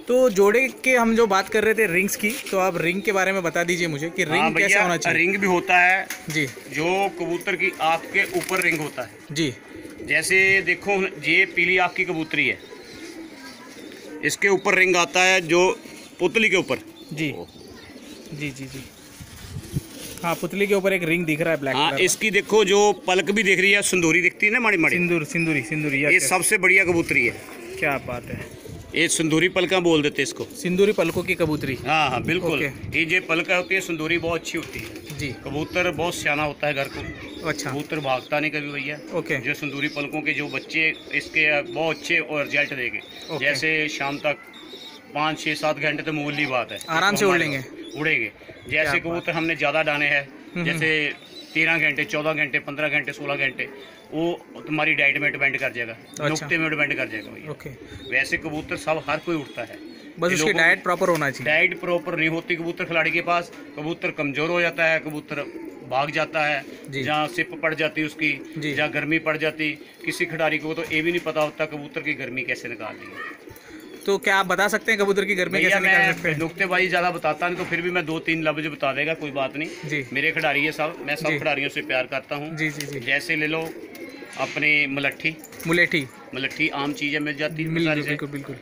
तो जोड़े के हम जो बात कर रहे थे रिंग्स की, तो आप रिंग के बारे में बता दीजिए मुझे कि रिंग कैसा होना चाहिए। रिंग भी होता है जी, जो कबूतर की आँख के ऊपर रिंग होता है। जी, जैसे देखो ये पीली आँख की कबूतरी है, इसके ऊपर रिंग आता है जो पुतली के ऊपर। जी, जी, जी, जी, हाँ, पुतली के ऊपर एक रिंग दिख रहा है ब्लैक हाँ, कलर इसकी देखो जो पलक भी दिख रही है, सिंदूरी दिखती है ना, माड़ी माड़ी सिंदूरी ये सबसे बढ़िया कबूतरी है। क्या बात है। ये सिंदूरी पलका बोल देते इसको, सिंदूरी पलकों की कबूतरी। हाँ हाँ बिल्कुल। ओके। ये जो पलका होती है सिंदूरी बहुत अच्छी होती है। जी, कबूतर बहुत सियाना होता है घर को। अच्छा, कबूतर भागता नहीं कभी भैया। ओके, जो सिंदूरी पलकों के जो बच्चे इसके बहुत अच्छे और रिजल्ट देंगे। ओके। जैसे शाम तक 5, 6, 7 घंटे तो मूली बात है, आराम से उड़ लेंगे। उड़ेंगे। जैसे कबूतर हमने ज़्यादा डाने हैं, जैसे 13 घंटे, 14 घंटे, 15 घंटे, 16 घंटे, वो तुम्हारी डाइट में डिपेंड कर जाएगा, नुक्ते में डिपेंड कर जाएगा भैया। ओके। वैसे कबूतर सब हर कोई उड़ता है, बस उसकी डाइट प्रॉपर होना चाहिए। डाइट प्रॉपर नहीं होती कबूतर खिलाड़ी के पास, कबूतर कमज़ोर हो जाता है, कबूतर भाग जाता है, जहाँ सिप पड़ जाती है उसकी, जहाँ गर्मी पड़ जाती। किसी खिलाड़ी को तो ये भी नहीं पता होता कबूतर की गर्मी कैसे निकालनी है। तो क्या आप बता सकते हैं कबूतर की गर्मी कैसे निकाल सकते हैं? नुक्तेबाजी ज़्यादा बताता नहीं, तो फिर भी मैं 2-3 लफ्ज बता देगा, कोई बात नहीं जी। मेरे खिलाड़ी है सब, मैं सब खिलाड़ियों से प्यार करता हूँ। जी, जी, जी। जैसे ले लो अपनी मलट्ठी आम चीज़ें मिल जाती है सारी से। बिल्कुल, बिल्कुल।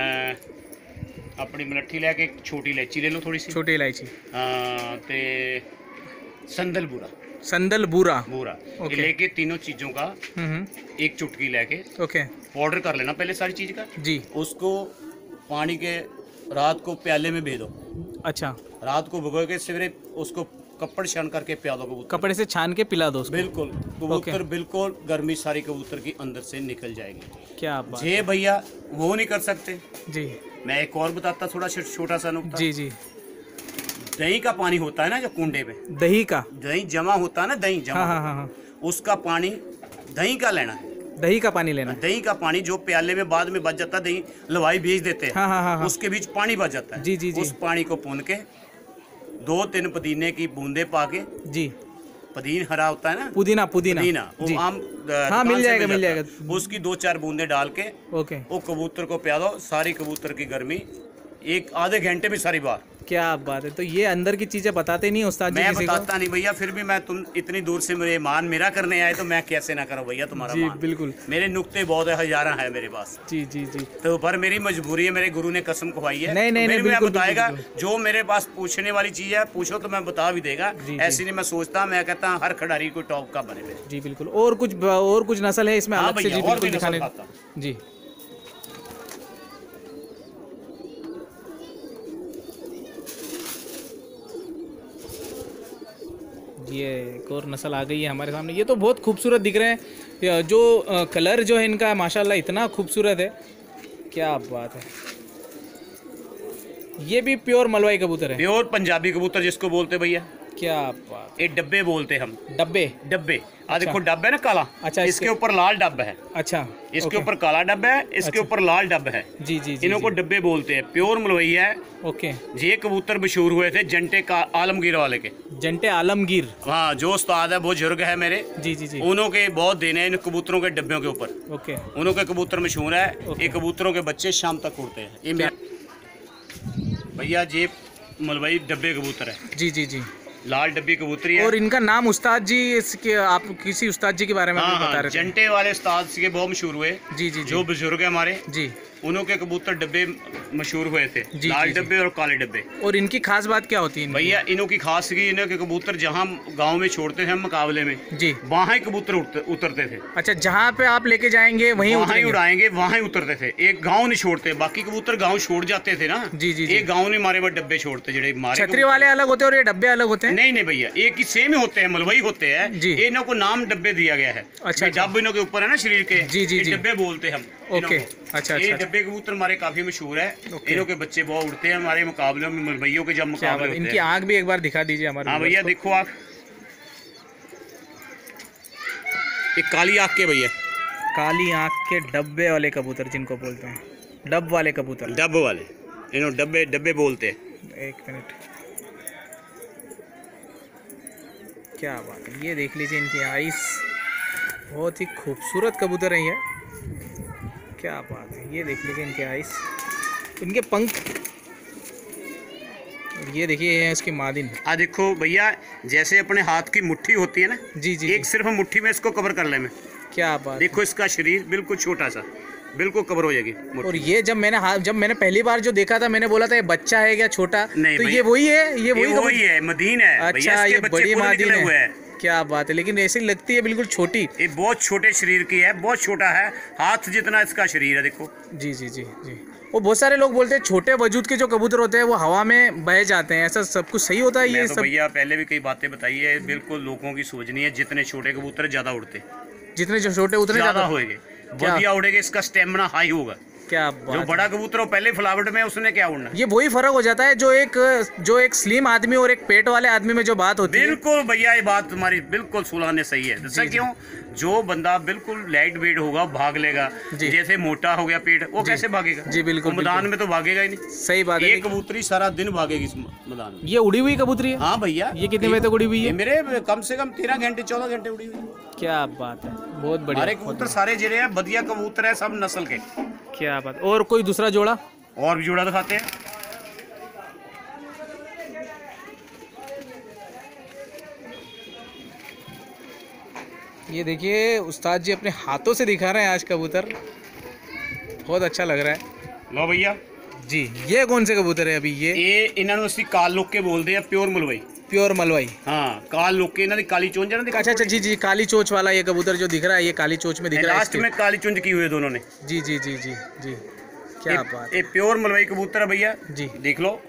अपनी मलट्ठी लेके छोटी इलायची ले लो, थोड़ी सी छोटी इलायची, ते संदल बूरा, ये लेके तीनों चीज़ों का एक चुटकी लेके ओके, पाउडर कर लेना पहले सारी चीज़ का जी। उसको पानी के रात को प्याले में भेदो। अच्छा, रात को भिगो के सवेरे उसको कपड़ छान करके पिला दो कबूतर। कपड़े से छान के पिला दो उसको। बिल्कुल, कबूतर बिल्कुल गर्मी सारी कबूतर की अंदर से निकल जाएगी। क्या बात। जे भैया वो नहीं कर सकते जी, मैं एक और बताता थोड़ा छोटा सा नुक्ता। जी, जी। दही का पानी होता है ना जो कुंडे पे, दही जमा होता है ना, दही जमा, हाँ। उसका पानी दही का लेना है। दही का पानी लेना है। दही का पानी जो प्याले में बाद में बच जाता है, दही लवाई भेज देते हैं, हाँ। उसके बीच पानी बच जाता है। जी, जी, जी। उस पानी को पुन के 2-3 पुदीने की बूंदे पाके, जी, पुदीन हरा होता है ना, पुदीना वो आम हाँ, मिल दुकान से जाएगा। उसकी 2-4 बूंदे डाल के ओके। वो कबूतर को पिला दो, सारी कबूतर की गर्मी एक आधे घंटे में सारी बात। क्या बात है। तो ये अंदर की चीजें बताते नहीं उस्ताद जी मैं किसी को? बताता नहीं भैया, फिर भी मैं तुम इतनी दूर से मेरे मान मेरा करने आए तो मैं कैसे ना करूं भैया तुम्हारा जी, मान। बिल्कुल। मेरे नुक्ते बहुत है, हजारा है मेरे पास। जी, जी, जी। तो पर मेरी मजबूरी है, मेरे गुरु ने कसम खुआई है। नहीं, मैं बिल्कुल, बताएगा बिल्कुल। जो मेरे पास पूछने वाली चीज है, पूछो तो मैं बता भी देगा। ऐसी नहीं मैं सोचता, मैं कहता हूँ हर खिलाड़ी को टॉप का बने। जी बिल्कुल। और कुछ नस्ल है इसमें अलग से? जी बिल्कुल, दिखाने। जी, ये एक और नस्ल आ गई है हमारे सामने। ये तो बहुत खूबसूरत दिख रहे हैं, जो कलर जो है इनका माशाल्लाह इतना खूबसूरत है। क्या बात है। ये भी प्योर मलवाई कबूतर है, प्योर पंजाबी कबूतर जिसको बोलते भैया। क्या बात। ये डब्बे बोलते हम, डब्बे। देखो डब्बा है ना काला, अच्छा, इसके ऊपर लाल डब्बा है। अच्छा, इसके ऊपर काला डब्बा है, इसके ऊपर लाल डब्बा है। जी, जी, जी। इन्हों को डब्बे बोलते हैं, प्योर मलवई है। ओके। ये कबूतर मशहूर हुए थे जंटे का आलमगीर वाले के। जंटे आलमगीर, हाँ, जो उस्ताद है वो बुजुर्ग है मेरे। जी, जी, जी। उन्हों के बहुत देने इन कबूतरों के डब्बों के ऊपर। ओके। उन्हों के कबूतर मशहूर है। ये कबूतरों के बच्चे शाम तक उड़ते हैं। ये भैया ये मलवई डब्बे कबूतर है। जी, जी, जी। लाल डब्बी कबूतरी है। और इनका नाम उस्ताद जी, इसके आप किसी उस्ताद जी के बारे में बता रहे थे? जंटे वाले उस्ताद के बहुत मशहूर हुए। जी, जी, जो बुजुर्ग है हमारे, जी, उन्हों के कबूतर डब्बे मशहूर हुए थे, लाल डब्बे और काले डब्बे। और इनकी खास बात क्या होती है भैया? इन्हों की खास की इन्हों के कबूतर जहाँ गांव में छोड़ते हैं मुकाबले में, जी, वहाँ ही कबूतर उतरते थे। अच्छा, जहाँ पे आप लेके जाएंगे वहीं उड़ाएंगे, वहाँ ही उतरते थे। एक गांव नहीं छोड़ते, बाकी कबूतर गांव छोड़ जाते थे ना। जी, जी, एक गांव नहीं मारे डब्बे छोड़ते। जड़े मारे छतरी वाले अलग होते हैं और ये डब्बे अलग होते हैं? नहीं भैया, एक ही सेम ही होते हैं, मलवई होते हैं। इन्हों को नाम डब्बे दिया गया है। अच्छा, जब इन्हों के ऊपर है ना शरीर के, जी, जी, जी, डब्बे बोलते हम। ओके, अच्छा। ये डब्बे कबूतर हमारे काफी मशहूर है। इन्हों के बच्चे बहुत उड़ते हैं हमारे मुकाबले में, मलवइयों के जब मुकाबले होते हैं। इनकी आंख भी एक बार दिखा दीजिए हमारे। हाँ भैया, देखो आँख, ये काली आँख के भैया, काली आंख के डब्बे वाले कबूतर जिनको बोलते हैं, डब वाले कबूतर, डब वाले। इन्हों डब्बे बोलते हैं। एक मिनट, क्या बात है। ये देख लीजिए इनकी आइस, बहुत ही खूबसूरत कबूतर है ये। क्या बात है। ये देख लीजिए इनके आइस, इनके पंख, ये देखिए ये है इसकी मादिन। देखो भैया, जैसे अपने हाथ की मुट्ठी होती है ना, जी जी एक सिर्फ मुट्ठी में इसको कवर कर ले में। क्या बात। देखो इसका शरीर बिल्कुल छोटा सा, बिल्कुल कवर हो जाएगी। और ये जब मैंने पहली बार जो देखा था, मैंने बोला था ये बच्चा है क्या छोटा, नहीं तो ये वही है, ये वही है, मदीन है। अच्छा, ये बड़ी मादिन है। क्या बात है, लेकिन ऐसी लगती है बिल्कुल छोटी। ये बहुत छोटे शरीर की है, बहुत छोटा है, हाथ जितना इसका शरीर है। देखो जी जी जी जी। वो बहुत सारे लोग बोलते हैं छोटे वजूद के जो कबूतर होते हैं वो हवा में बह जाते हैं, ऐसा सब कुछ सही होता है? ये तो सब भैया पहले भी कई बातें बताई है, बिल्कुल लोगों की सोच नहीं है। जितने छोटे कबूतर ज्यादा उड़ते, जितने जो छोटे उतने ज्यादा होंगे, बढ़िया उड़ेंगे, इसका स्टेमिना हाई होगा। क्या बात। जो बड़ा कबूतर हो पहले फ्लावट में, उसने क्या उड़ना। ये वही फर्क हो जाता है जो एक स्लिम आदमी और एक पेट वाले आदमी में जो बात होती है। बिल्कुल भैया, ये बात तुम्हारी बिल्कुल सुलाने सही है। जैसे क्यों, जो बंदा बिल्कुल लाइट वेट होगा भाग लेगा, जैसे मोटा हो गया पेट, वो कैसे भागेगा? जी बिल्कुल, मैदान में तो भागेगा ही नहीं। सही बात है। एक कबूतरी सारा दिन भागेगी इस मैदान में। ये उड़ी हुई कबूतरी है? हाँ भैया। ये कितने बजे तक उड़ी हुई है? मेरे कम से कम 13 घंटे 14 घंटे उड़ी हुई। क्या बात है, बहुत बढ़िया। हमारे कबूतर सारे जिले हैं, बढ़िया कबूतर है, सब नस्ल के। क्या बात। और कोई दूसरा जोड़ा? और भी जोड़ा दिखाते हैं। ये देखिए उस्ताद जी अपने हाथों से दिखा रहे हैं आज कबूतर, बहुत अच्छा लग रहा है। लो भैया जी, ये कौन से कबूतर है अभी? ये इन्होंने उसकी काल लोग के बोलते हैं, प्योर मलवई। प्योर मलवाई। हाँ, काल लोग के, इन्होंने काली चोंच है ना। अच्छा अच्छा, जी जी, काली चोंच वाला ये कबूतर जो दिख रहा है, ये काली चोंच में दिख रहा है, लास्ट में काली चोंच की हुई है दोनों ने। जी जी जी जी जी। क्या बात। ये प्योर मलवई कबूतर है भैया जी, देख लो।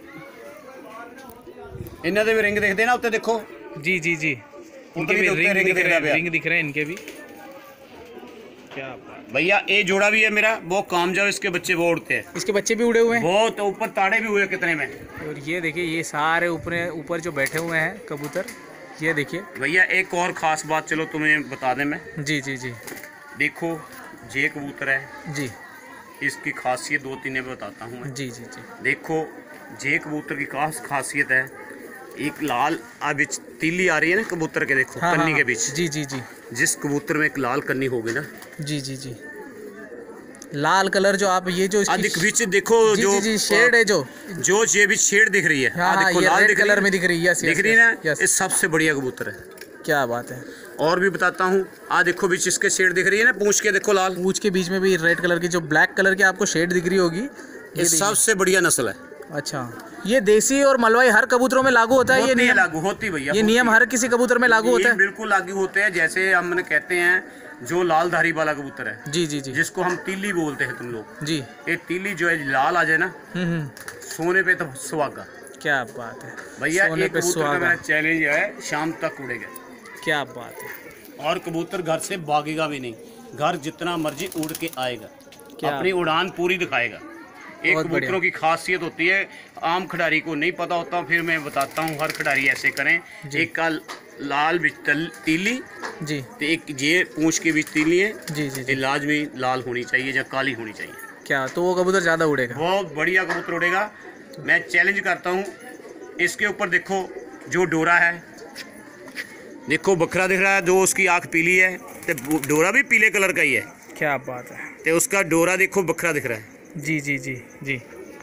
इन्हों के भी रिंग देखते ना, उत्ते देखो। जी जी जी, इनके भी रिंग दिख रहे हैं इनके भी। क्या बात भैया। ये जोड़ा भी है मेरा, बहुत कामयाब, इसके बच्चे बहुत उड़ते हैं। इसके बच्चे भी उड़े हुए हैं, बहुत ऊपर ताड़े भी हुए कितने में। और ये देखिए ये सारे ऊपर जो बैठे हुए हैं कबूतर, ये देखिए भैया। एक और खास बात चलो तुम्हें बता दें मैं। जी जी जी। देखो ये कबूतर है जी, इसकी खासियत 2-3 बताता हूँ मैं। जी जी जी। देखो ये कबूतर की खासियत है, एक लाल अब तीली आ रही है ना कबूतर के, देखो हाँ, कन्नी हाँ, के बीच। जी जी जी। जिस कबूतर में एक लाल कन्नी होगी ना, जी जी जी, लाल कलर जो आप ये जो अधिक बीच देखो, जी, जो जी जी, शेड है जो ये भी शेड दिख रही है। हाँ, देखो ये लाल रेड कलर में दिख रही है। यस, दिख रही है ना, यस। ये सबसे बढ़िया कबूतर है। क्या बात है। और भी बताता हूँ, देखो बीच इसके शेड दिख रही है ना, पूंछ के देखो लाल, पूंछ के बीच में भी रेड कलर की जो ब्लैक कलर की आपको शेड दिख रही होगी, ये सबसे बढ़िया नस्ल है। अच्छा, ये देसी और मलवाई हर कबूतरों में लागू होता है? ये नियम लागू होती भैया, ये नियम हर किसी कबूतर में लागू होता है? बिल्कुल लागू होते हैं। जैसे हम कहते हैं जो लाल धारी वाला कबूतर है, जी जी जी, जिसको हम तीली बोलते हैं तुम लोग जी, ये तीली जो है लाल आ जाए ना, सोने पे तो सुहागा। क्या बात है भैया। एक कबूतर का मेरा चैलेंज है, शाम तक उड़ेगा। क्या बात है। और कबूतर घर से भागेगा भी नहीं, घर जितना मर्जी उड़ के आएगा, अपनी उड़ान पूरी दिखाएगा। एक कबूतरों की खासियत होती है, आम खिडारी को नहीं पता होता, फिर मैं बताता हूँ। हर खिडारी ऐसे करें, एक का लाल तीली जी, तो एक ये पूंछ के बीच तीली है जी जी जी, लाजमी लाल होनी चाहिए या काली होनी चाहिए। क्या, तो वो कबूतर ज़्यादा उड़ेगा? बहुत बढ़िया कबूतर उड़ेगा। मैं चैलेंज करता हूँ। इसके ऊपर देखो जो डोरा है, देखो बकरा दिख रहा है, जो उसकी आँख पीली है, तो डोरा भी पीले कलर का ही है। क्या बात है। तो उसका डोरा देखो बकरा दिख रहा है। जी जी जी जी।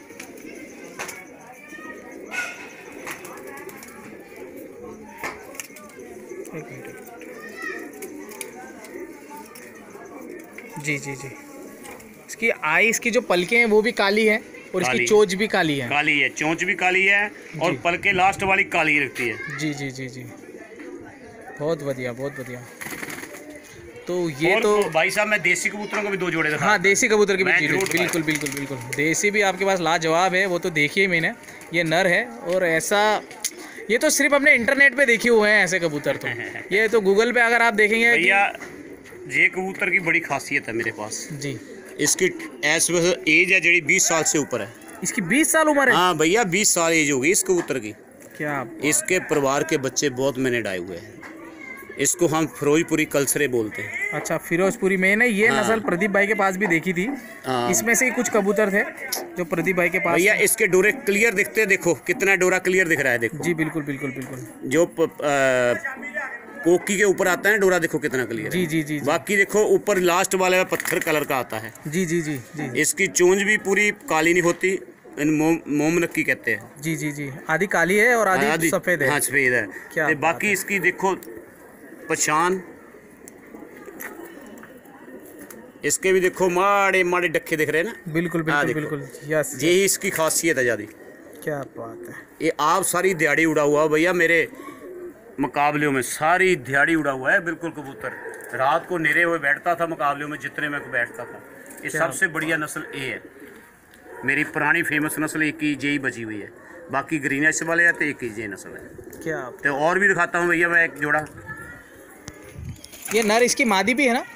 एक मिनट। जी जी जी, इसकी आई, इसकी जो पलकें हैं वो भी काली है, और इसकी चोंच भी काली है। काली है, चोंच भी काली है, और पलके लास्ट वाली काली रखती है। जी जी जी जी, बहुत बढ़िया बहुत बढ़िया। तो ये तो भाई साहब, मैं देसी कबूतरों को भी 2 जोड़े दिखा। हाँ, देसी कबूतर की भी बिल्कुल बिल्कुल बिल्कुल। देसी भी आपके पास लाजवाब है, वो तो देखिए मैंने, ये नर है। और ऐसा, ये तो सिर्फ अपने इंटरनेट पे देखे हुए हैं ऐसे कबूतर तो। ये तो गूगल पे अगर आप देखेंगे भैया, ये कबूतर की बड़ी खासियत है मेरे पास जी। इसकी एज है जी 20 साल से ऊपर है। इसकी 20 साल उम्र है? हाँ भैया, 20 साल एज होगी इस कबूतर की। क्या? इसके परिवार के बच्चे बहुत मैंने डाए हुए हैं। इसको हम फिरोजपुरी कल्सरे बोलते हैं। अच्छा, फिरोजपुरी। मैंने ये नस्ल प्रदीप भाई के पास भी देखी थी। इसमें से ही कुछ कबूतर थे जो प्रदीप भाई के पास। भैया इसके डोरे क्लियर दिखते हैं, देखो कितना डोरा क्लियर दिख रहा है। देखो जी बिल्कुल बिल्कुल बिल्कुल। जो कोकी के ऊपर आता है ना डोरा, देखो कितना क्लियर। जी जी जी। बाकी देखो ऊपर लास्ट वाले में पत्थर कलर का आता है। जी जी जी जी। इसकी चोंच भी पूरी काली नहीं होती, मोम नक्की कहते हैं। जी जी जी, आधी काली है और आधी सफेद है। हाँ सफेद है। क्या ते बाकी इसकी देखो पहचान, इसके भी देखो माड़े माड़े डक्के दिख रहे हैं ना। बिल्कुल बिल्कुल बिल्कुल, यस, यही इसकी खासियत है ज्यादा। क्या बात है। ये आप सारी दिहाड़ी उड़ा हुआ भैया, मेरे मुकाबलों में सारी दिहाड़ी उड़ा हुआ है बिल्कुल कबूतर। रात को निरे हुए बैठता था मुकाबलों में जितने में बैठता था। ये सबसे बढ़िया नस्ल ये है, मेरी पुरानी फेमस नस्ल एक ही यही बची हुई है, बाकी ग्रीन एच वाले है तो एक ही ये नस्ल है। क्या तो और भी दिखाता हूँ भैया मैं एक जोड़ा। ये नर इसकी मादी भी है ना।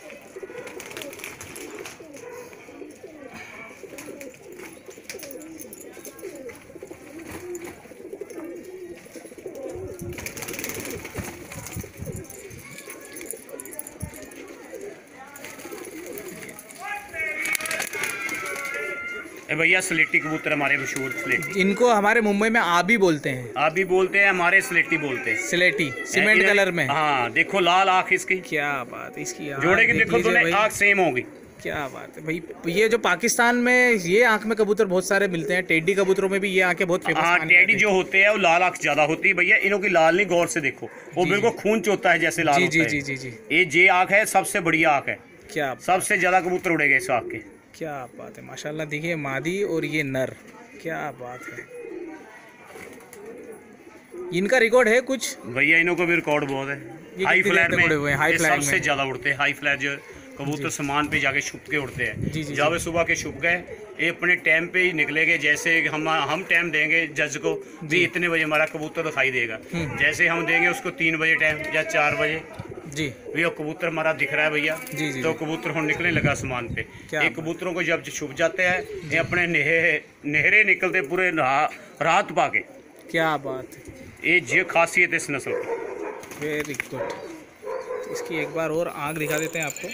भैया स्लेटी कबूतर हमारे मशहूर स्लेटी, इनको हमारे मुंबई में आबी बोलते हैं। आबी बोलते हैं, हमारे स्लेटी बोलते हैं। स्लेटी सीमेंट कलर में। हाँ देखो लाल आँख इसकी। क्या बात है, इसकी जोड़े की देखो दोनों आँख सेम होगी। क्या बात है भाई। ये जो पाकिस्तान में ये आंख में कबूतर बहुत सारे मिलते हैं, टेडी कबूतरों में भी ये आंखें बहुत फेमस। हाँ टेडी जो होते हैं वो लाल आंख ज्यादा होती है भैया, इनों की लाल नहीं, गौर से देखो वो बिल्कुल खून चोता है जैसे लाल होता है। जी जी जी, ये जे आंख है सबसे बढ़िया आंख है। क्या सबसे ज्यादा कबूतर उड़ेगा इस आंख के। क्या बात है माशाल्लाह। देखिए मादी और ये नर, क्या बात है। इनका रिकॉर्ड है कुछ भैया, इनों को भी रिकॉर्ड बहुत है। हाई फ्लायर में सबसे ज्यादा उड़ते हैं। हाई फ्लायर जो कबूतर सामान पे जाके छुप के उड़ते हैं। जब सुबह के छुप गए, ये अपने टाइम पे ही निकलेंगे। जैसे हम टाइम देंगे जज को भी इतने बजे हमारा कबूतर दिखाई देगा, जैसे हम देंगे उसको 3 बजे टाइम या 4 बजे जी भैया कबूतर हमारा दिख रहा है भैया। जी जी, तो कबूतर हम निकलने लगा आसमान पे। ये कबूतरों को जब छुप जाते हैं ये अपने नहरे निकलते पूरे रात पाके। क्या बात है, ये जो खासियत है इस नस्ल की। Very good. इसकी एक बार और आँख दिखा देते हैं आपको।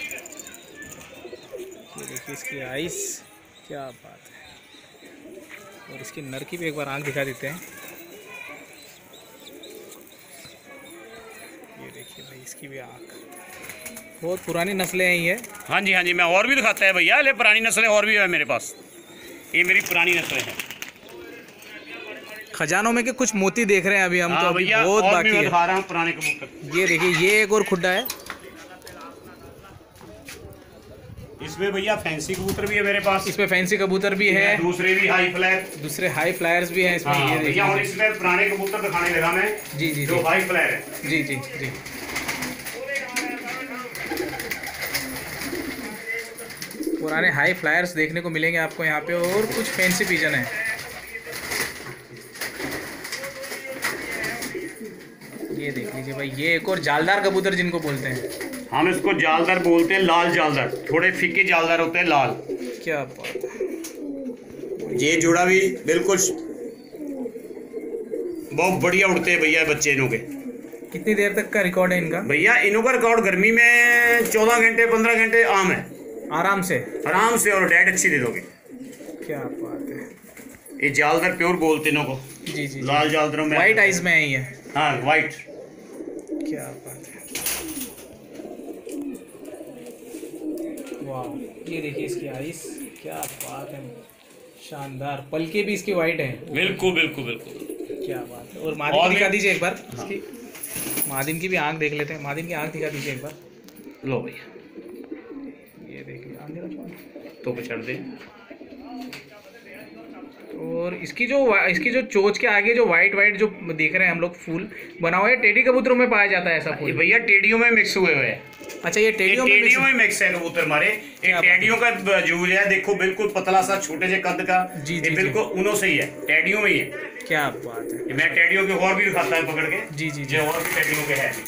ये देखिए इसकी आइस, क्या बात है। और इसकी नर की भी एक बार आँख दिखा देते हैं। ये देखिए भाई इसकी भी आँख। बहुत पुरानी नस्लें हैं ये। हाँ जी मैं और भी दिखाता है भैया, ले पुरानी नस्लें और भी है मेरे पास। ये मेरी पुरानी नस्लें हैं। खजानों में के कुछ मोती देख रहे हैं अभी हम। तो अभी भैया बहुत और बाकी भी है। दिखा रहा हूँ पुराने कबूतर। ये देखिए ये एक और खुड्डा है। इसमें भैया फैंसी कबूतर भी है मेरे पास। इसमें फैंसी कबूतर भी है, दूसरे भी हाई फ्लायर, दूसरे हाई फ्लायर्स भी हैं इसमें। ये देखिए और इसमें पुराने कबूतर दिखाने लगा मैं। जी जी जो हाई फ्लायर है। जी जी जी। पुराने हाई फ्लायर्स देखने को मिलेंगे आपको यहाँ पे, और कुछ फैंसी पिजन है। ये देख लीजिए भाई, ये एक और जालदार कबूतर जिनको बोलते हैं। हम इसको जालदार बोलते हैं, लाल जालदार। थोड़े फीके जालदार होते हैं लाल। क्या बात है। ये जोड़ा भी बिल्कुल बहुत बढ़िया उड़ते हैं भैया बच्चे इनों के। कितनी देर तक का रिकॉर्ड है इनका? भैया इनों का रिकॉर्ड गर्मी में 14 घंटे 15 घंटे आम है, आराम से। और डेट अच्छी दे दोगे। क्या बात है। ये जालदार प्योर बोलते इनों को। जी जी, लाल जालदारों में वाइट आइज में है ये। हाँ वाइट। क्या बात है। वाह, ये देखिए इसकी आइस, क्या बात है, शानदार। पलके भी इसकी वाइट है। बिल्कुल बिल्कुल बिल्कुल। क्या बात है। और मादिन की दिखा दीजिए एक बार। इसकी मादिन की भी आंख देख लेते हैं। मादिन की आंख दिखा दीजिए एक बार। लो भैया, ये देखिए आंख तो पछड़ दे। और इसकी जो चोंच के आगे जो वाइट जो देख रहे हैं हम लोग फूल बना हुआ है, टेडी कबूतरों में पाया जाता है ऐसा फूल। भैया टेडियों में मिक्स हुए हुए हैं। अच्छा, ये टेडियों में मिक्स है कबूतर हमारे। एक टेडियों का जूझ है, देखो बिल्कुल पतला सा छोटे से कद का। जी जी बिल्कुल उन्हों से ही है, टेडियों में ही है। क्या बात है। मैं टेडियों के और भी दिखाता है पकड़ के। जी जी जो और भी टेडियों के है।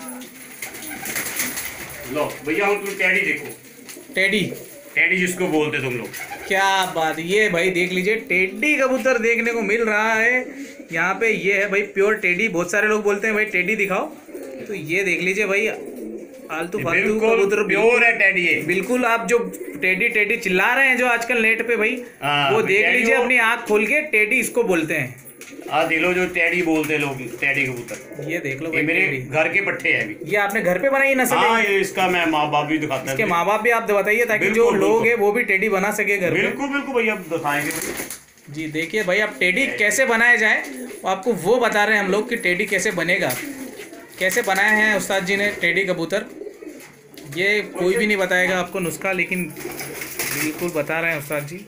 लो भैया हम तुम टेडी देखो। टेडी जिसको बोलते तुम लोग। क्या बात, ये भाई देख लीजिए टेडी कबूतर देखने को मिल रहा है यहाँ पे। ये है भाई प्योर टेडी। बहुत सारे लोग बोलते हैं भाई टेडी दिखाओ, तो ये देख लीजिए भाई आलतू फालतू कबूतर प्योर है टेडी है। बिल्कुल। आप जो टेडी चिल्ला रहे हैं जो आजकल नेट पे भाई, वो देख लीजिए अपनी आंख खोल के, टेडी इसको बोलते हैं। दिलो जो टेडी बोलते हैं लोग, टेडी कबूतर। ये देख लो ये मेरे घर के पट्टे हैं अभी। ये आपने घर पे बनाई नस्ल? हाँ, ये इसका मैं माँ बाप भी दिखाता हूँ। इसके माँ बाप भी आप बताइए, ताकि जो लोग हैं वो भी टेडी बना सके घर पे। बिल्कुल बिल्कुल भैया दिखाएंगे। जी देखिए भाई, अब टेडी कैसे बनाया जाए आपको वो बता रहे हैं हम लोग कि टेडी कैसे बनेगा, कैसे बनाए हैं उस्ताद जी ने टेडी कबूतर। ये कोई भी नहीं बताएगा आपको नुस्खा, लेकिन बिल्कुल बता रहे हैं उस्ताद जी।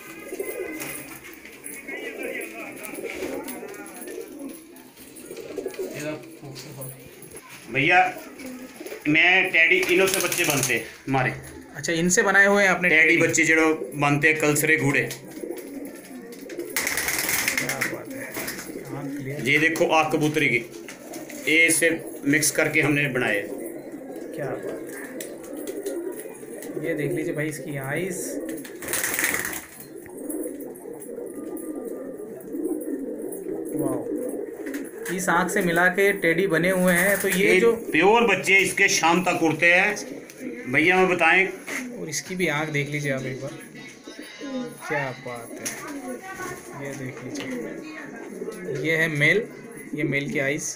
भैया मैं टेडी इनों से बच्चे बनते हैं हमारे। अच्छा, इनसे बनाए हुए हैं आपने टेडी बच्चे जो बनते हैं कलसरे घोड़े। क्या बात है। ये देखो आग कबूतरी की, ये से मिक्स करके हमने बनाए। क्या बात है। ये देख लीजिए भाई इसकी आइस, वाह, इस आँख से मिला के टेडी बने हुए हैं। तो ये जो प्योर बच्चे इसके शाम तक उड़ते हैं भैया, मैं बताएं। और इसकी भी आँख देख लीजिए आप एक बार, क्या बात है। ये देख लीजिए, ये है मेल, ये मेल की आइस,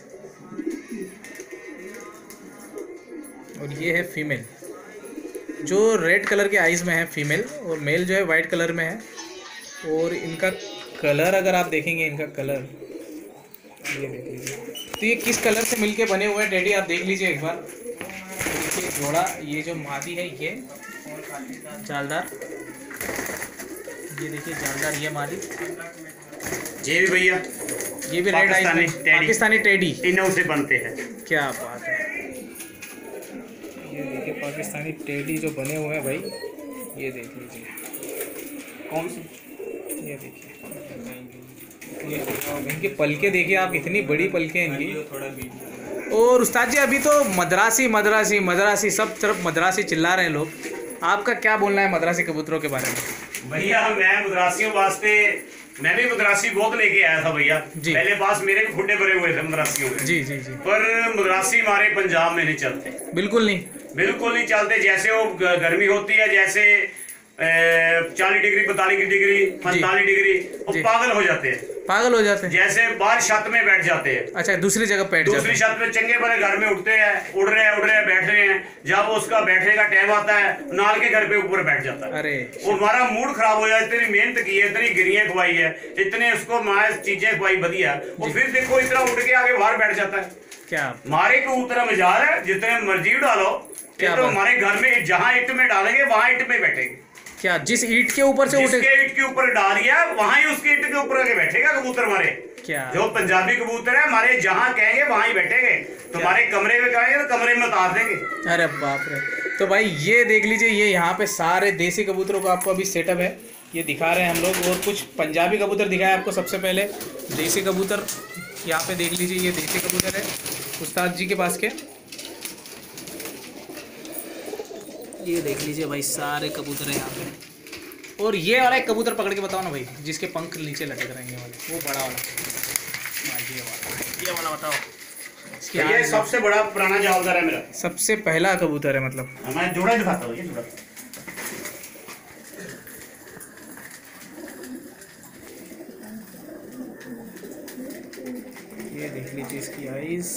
और ये है फीमेल जो रेड कलर के आइस में है फीमेल, और मेल जो है वाइट कलर में है। और इनका कलर अगर आप देखेंगे, इनका कलर ये देख लीजिए। तो ये किस कलर से मिलके बने हुए हैं टेडी, आप देख लीजिए एक बार। देखिए जोड़ा, ये जो मादी है ये जालदार, ये देखिए जालदार, ये मादी, ये भी भैया, ये भी रेड आइस पाकिस्तानी टेडी इनों से बनते हैं। क्या बात है। ये देखिए पाकिस्तानी टेडी जो बने हुए हैं भाई, ये देख लीजिए। कौन से? ये देखिए, इनके पलके देखिए आप, इतनी बड़ी पलके हैं इनकी। और उस्ताद जी अभी तो मद्रासी मद्रासी मद्रासी सब तरफ मद्रासी चिल्ला रहे हैं लोग, आपका क्या बोलना है मद्रासी कबूतरों के बारे में? भैया मैं मद्रासियों वास्ते, मैं भी मद्रासी बहुत लेके आया था भैया। पहले पास मेरे भी खुड्डे भरे हुए थे मद्रासियों में। जी जी जी। पर मद्रासी हमारे पंजाब में नहीं चलते, बिल्कुल नहीं, बिल्कुल नहीं चलते। जैसे वो गर्मी होती है, जैसे 40 डिग्री 42 डिग्री 45 डिग्री, वो पागल हो जाते हैं, पागल हो जाते हैं। जैसे बाहर छत में बैठ जाते हैं। अच्छा, दूसरी जगह बैठ जाते हैं। दूसरी छत पे चंगे बड़े घर में उठते हैं, उड़ रहे हैं बैठ रहे हैं। जब उसका बैठने का टाइम आता है, नाल के घर पे ऊपर बैठ जाता है। अरे वो हमारा मूड खराब हो जाए, इतनी मेहनत की है, इतनी गिरियां खवाई है, इतने उसको चीजें खवाई बढ़िया, वो फिर देखो इतना उठ के आगे बाहर बैठ जाता है। क्या हमारे कबूतर मजाल है, जितने मर्जी डालो, तो हमारे घर में जहाँ ईट में डालेंगे वहां ईट में बैठेंगे। क्या जिस ईट के ऊपर से उठे, ईट के ऊपर डाल दिया वहां ही उसकी ईट के ऊपर आके बैठेगा कबूतर हमारे। क्या जो पंजाबी कबूतर है हमारे, जहाँ कहेंगे वहां ही बैठेंगे। तुम्हारे कमरे में कहेंगे तो कमरे में उतार देंगे। अरे बाप रे। तो भाई ये देख लीजिए, ये यहाँ पे सारे देसी कबूतरों का आपको अभी सेटअप है, ये दिखा रहे हैं हम लोग। और कुछ पंजाबी कबूतर दिखाए आपको सबसे पहले। देसी कबूतर यहाँ पे देख लीजिए, ये देसी कबूतर है उस्ताद जी के पास के। ये देख लीजिए भाई, सारे कबूतर हैं यहाँ पे। और ये वाला एक कबूतर पकड़ के बताओ ना भाई, जिसके पंख नीचे लटक रहे हैं वाले, वो बड़ा वाला, ये वाला बताओ। ये सबसे बड़ा पुराना जालदार है मेरा, सबसे पहला कबूतर है मतलब। मैं जोड़ा दिखाता हूँ, ये जोड़ा। ये देख लीजिए इसकी आइस,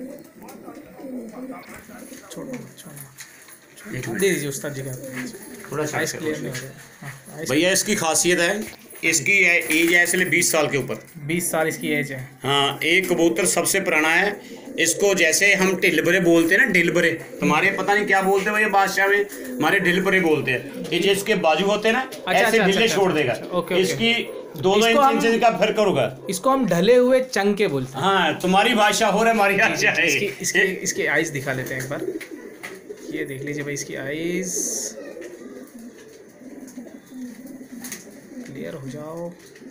छोड़ो दे दीजिए उस्ताद जी का, थोड़ा सा आइस क्लियर नहीं हो रहा। भैया इसकी खासियत है, इसकी एज है इसलिए 20 साल के ऊपर, 20 साल इसकी एज है। हाँ, एक कबूतर सबसे पुराना है। इसको जैसे हम ढिलबरे बोलते हैं ना, ढिलबरे तुम्हारे पता नहीं क्या बोलते हैं भैया बादशाह में, हमारे ढिलबरे बोलते हैं। ये जिसके बाजू होते हैं ना, ऐसे ढिले छोड़ देगा। इसकी 2-2 इंच का फर्क होगा। इसको हम ढले हुए चंके बोलते हैं। हाँ, तुम्हारी भाषा हो रहा है, हमारी भाषा है। इसकी आइस दिखा लेते हैं एक बार। ये देख लीजिए भाई इसकी आइस, क्लियर हो जाओ।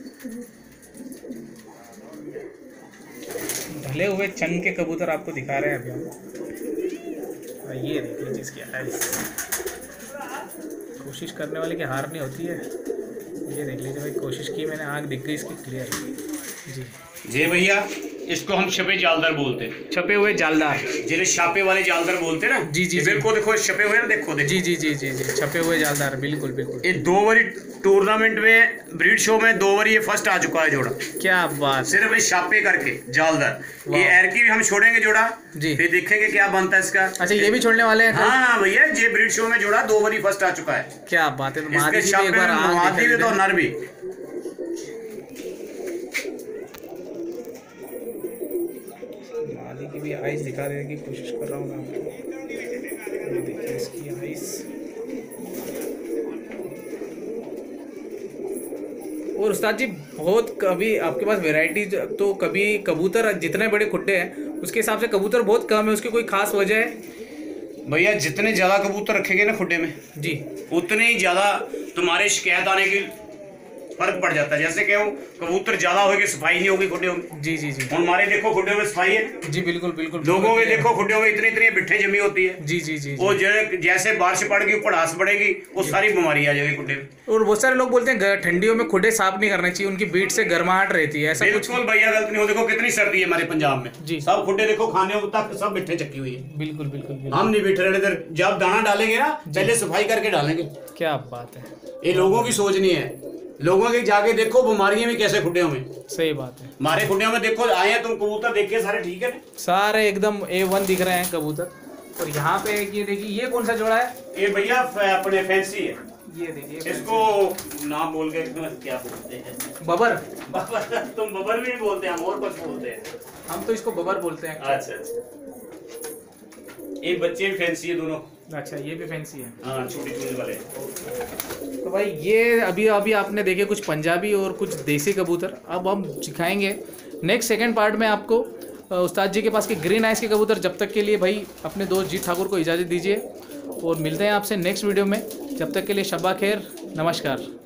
ढले हुए चंग के कबूतर आपको दिखा रहे हैं अभी हम। ये देख लीजिए इसकी आइस, कोशिश करने वाले की हार नहीं होती है। ये देख लीजिए भाई, कोशिश की मैंने, आँख दिख गई इसकी क्लियर जी। जी भैया, इसको हम छपे जालदार बोलते हैं। छपे हुए जालदार, जिन्हें छापे वाले जालदार बोलते हैं ना। जी जी, बिल्कुल देखो छपे हुए ना, देखो देखो। जी जी जी जी जी, छपे हुए जालदार, बिल्कुल बिल्कुल। ये 2 बारी टूर्नामेंट में, ब्रीड शो में 2 बारी ये फर्स्ट आ चुका है जोड़ा। क्या बात, सिर्फ ये छापे करके जालदार। ये एरकी भी हम छोड़ेंगे जोड़ा जी, फिर देखेंगे क्या बनता है इसका। अच्छा ये भी छोड़ने वाले हैं? हाँ भैया, ये ब्रीड शो में जोड़ा 2 बारी फर्स्ट आ चुका है। क्या बात है। तो इसके छापे में मादी भी तो नर भी। इसकी आइस दिखा देने की कोशिश कर रहा हूँ मैं आपको। ये देखिए इसकी आइस। और उस्ताद जी बहुत कभी आपके पास वैरायटी तो कभी कबूतर जितने बड़े खुड्डे हैं उसके हिसाब से कबूतर बहुत कम है, उसकी कोई खास वजह है? भैया जितने ज़्यादा कबूतर रखेंगे ना खुड्डे में जी उतने ही ज़्यादा तुम्हारे शिकायत आने की फर्क पड़ जाता है। जैसे कि कबूतर ज्यादा होगी सफाई नहीं होगी खुड्डे में। जी जी जी। हमारे देखो खुड्डे में सफाई है। जी बिल्कुल बिल्कुल। लोगों के देखो खुड्डे में इतनी इतनी बिट्ठे जमी होती है। जी जी जी। वो जैसे बारिश पड़ेगी पड़ास पड़ेगी वो सारी बीमारी आ जाएगी खुड्डे में। और बहुत सारे लोग बोलते हैं ठंडियों में खुड्डे साफ नहीं करने चाहिए, उनकी बीट से गर्माहट रहती है, ऐसा कुछ? बिल्कुल भैया गलत नहीं हो। देखो कितनी सर्दी है हमारे पंजाब में जी। सब खुड्डे देखो खाने तक सब बिट्ठे चक्की हुई है। बिल्कुल बिल्कुल। हम नहीं बिठे रहे इधर। जब दाना डालेंगे ना पहले सफाई करके डालेंगे। क्या बात है, ये लोगों की सोच नहीं है। लोगों के जाके देखो बीमारियां भी कैसे खुड्डियों में। सही बात है। हमारे खुड्डियों में देखो आए हैं तुम कबूतर देखिए सारे ठीक है, सारे एकदम A1 दिख रहे हैं कबूतर। और यहाँ पे ये देखिए ये कौन सा जोड़ा है? ये भैया अपने फैंसी है। ये देखिए इसको नाम बोल के क्या बोलते हैं? बबर। बबर। तुम बबर भी बोलते हैं, हम और कुछ बोलते हैं। हम तो इसको बबर बोलते हैं। अच्छा अच्छा। ये बच्चे भी फैंसी है दोनों। अच्छा ये भी फैंसी है। हाँ छोटी चूज वाले। तो भाई ये अभी आपने देखे कुछ पंजाबी और कुछ देसी कबूतर। अब हम सिखाएंगे नेक्स्ट सेकंड पार्ट में आपको उस्ताद जी के पास के ग्रीन आइस के कबूतर। जब तक के लिए भाई अपने दोस्त जीत ठाकुर को इजाज़त दीजिए और मिलते हैं आपसे नेक्स्ट वीडियो में। जब तक के लिए शब्बा खैर, नमस्कार।